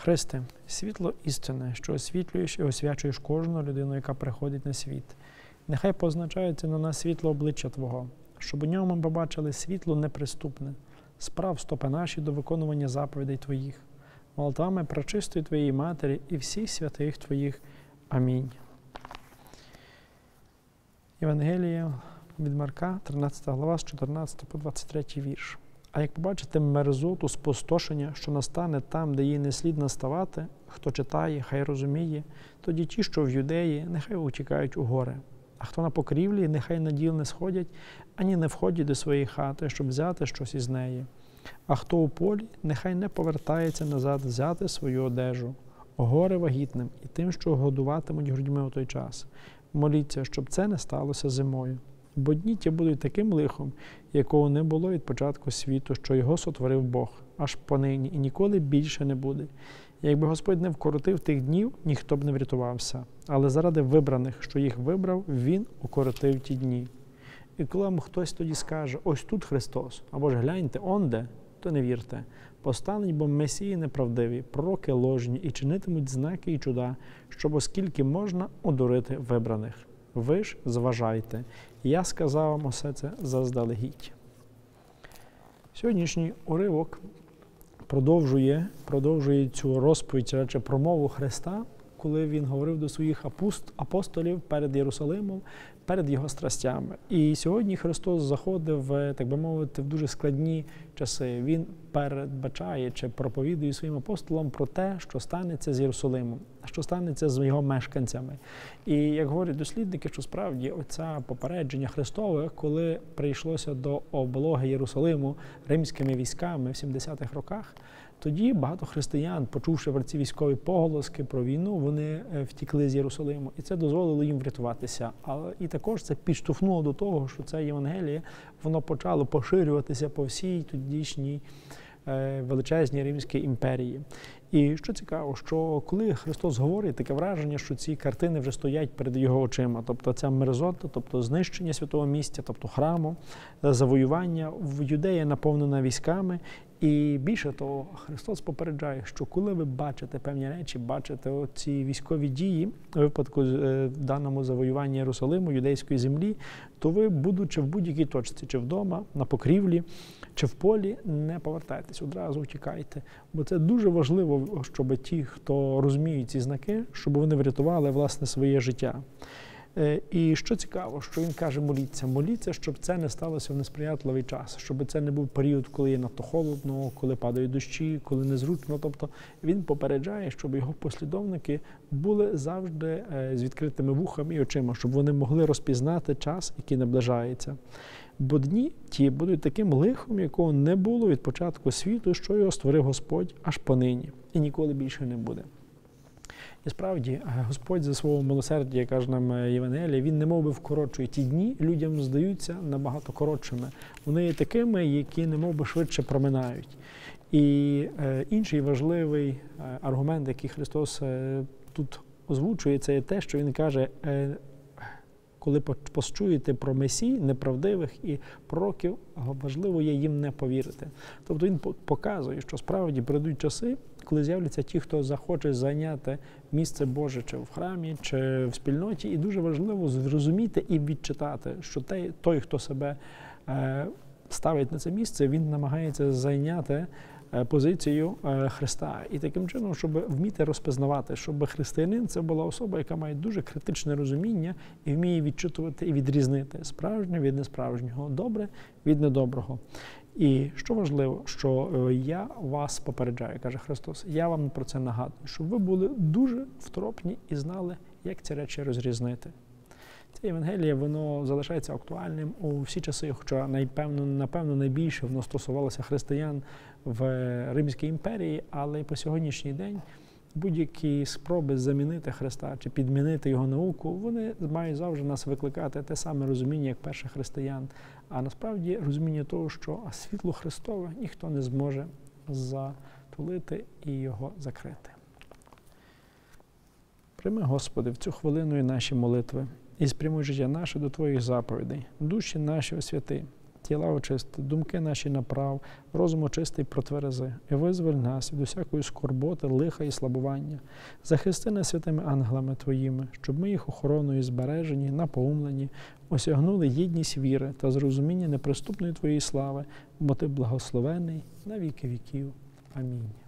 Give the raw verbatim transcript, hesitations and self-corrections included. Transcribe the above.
Христе, світло істини, що освітлюєш і освячуєш кожну людину, яка приходить на світ. Нехай позначається на нас світло обличчя Твого, щоб у ньому ми побачили світло неприступне, справ стопи наші до виконування заповідей Твоїх. Молитвами пречистої Твоєї Матері і всіх святих Твоїх. Амінь. Євангелія від Марка, тринадцята глава, з чотирнадцятого по двадцять третій вірш. А як побачите мерзоту, спустошення, що настане там, де їй не слід наставати, хто читає, хай розуміє, тоді ті, що в Юдеї, нехай утікають у гори. А хто на покрівлі, нехай на діл не сходять, ані не входять до своєї хати, щоб взяти щось із неї. А хто у полі, нехай не повертається назад взяти свою одежу. Горе вагітним і тим, що годуватимуть грудьми у той час. Моліться, щоб це не сталося зимою. Бо дні ті будуть таким лихом, якого не було від початку світу, що його сотворив Бог, аж понині, і ніколи більше не буде. Якби Господь не вкоротив тих днів, ніхто б не врятувався. Але заради вибраних, що їх вибрав, Він укоротив ті дні. І коли вам хтось тоді скаже, ось тут Христос, або ж гляньте, он де, то не вірте. Постануть бо месії неправдиві, пророки ложні, і чинитимуть знаки і чуда, щоб оскільки можна одурити вибраних. Ви ж зважайте. Я сказав вам усе це заздалегідь. Сьогоднішній уривок продовжує, продовжує цю розповідь, чи промову Христа, коли Він говорив до своїх апостолів перед Єрусалимом, перед Його страстями. І сьогодні Христос заходив, так би мовити, в дуже складні часи. Він передбачає чи проповідує своїм апостолам про те, що станеться з Єрусалимом, що станеться з його мешканцями. І, як говорять дослідники, що справді оце попередження Христове, коли прийшлося до облоги Єрусалиму римськими військами в сімдесятих роках, тоді багато християн, почувши в ці військові поголоски про війну, вони втікли з Єрусалиму. І це дозволило їм врятуватися. Але і також це підштовхнуло до того, що це Євангеліє, воно почало поширюватися по всій тодішній е, величезній Римській імперії. І що цікаво, що коли Христос говорить, таке враження, що ці картини вже стоять перед його очима. Тобто ця мерзота, тобто знищення святого місця, тобто храму, завоювання в Юдеї наповнена військами. І більше того, Христос попереджає, що коли ви бачите певні речі, бачите ці військові дії, у випадку в даному завоюванні Єрусалиму, юдейської землі, то ви, будучи в будь-якій точці, чи вдома, на покрівлі, чи в полі, не повертайтесь, одразу утікайте. Бо це дуже важливо, щоб ті, хто розуміють ці знаки, щоб вони врятували, власне, своє життя. І що цікаво, що він каже, моліться. Моліться, щоб це не сталося в несприятливий час, щоб це не був період, коли є надто холодно, коли падають дощі, коли незручно. Тобто він попереджає, щоб його послідовники були завжди з відкритими вухами і очима, щоб вони могли розпізнати час, який наближається. Бо дні ті будуть таким лихом, якого не було від початку світу, що його створив Господь аж понині. І ніколи більше не буде. І справді, Господь за свого милосердя, як каже нам Євангелія, Він немов би вкорочує ті дні, людям здаються набагато коротшими. Вони є такими, які немов би швидше проминають. І е, інший важливий е, аргумент, який Христос е, тут озвучує, це є те, що Він каже, е, коли почуєте про месій неправдивих і пророків, важливо є їм не повірити. Тобто він показує, що справді прийдуть часи, коли з'являться ті, хто захоче зайняти місце Боже чи в храмі, чи в спільноті, і дуже важливо зрозуміти і відчитати, що той, хто себе е, ставить на це місце, він намагається зайняти позицію Христа. І таким чином, щоб вміти розпізнавати, щоб християнин – це була особа, яка має дуже критичне розуміння і вміє відчитувати і відрізнити справжнє від несправжнього, добре від недоброго. І що важливо, що я вас попереджаю, каже Христос, я вам про це нагадую, щоб ви були дуже втропні і знали, як ці речі розрізнити. Це Євангеліє, воно залишається актуальним у всі часи, хоча, напевно, напевно, найбільше воно стосувалося християн в Римській імперії, але і по сьогоднішній день будь-які спроби замінити Христа чи підмінити Його науку, вони мають завжди нас викликати те саме розуміння, як перших християн. А насправді розуміння того, що світло Христове ніхто не зможе затулити і його закрити. Прийми, Господи, в цю хвилину і наші молитви, і спрямуй життя наше до Твоїх заповідей, душі наші освяти, тіла очисти, думки наші направ, розум очистий протверези, і визволь нас від усякої скорботи, лиха і слабування. Захисти нас святими ангелами Твоїми, щоб ми їх охороною збережені, напоумлені, осягнули єдність віри та зрозуміння неприступної Твоєї слави, бо Ти благословений на віки віків. Амінь.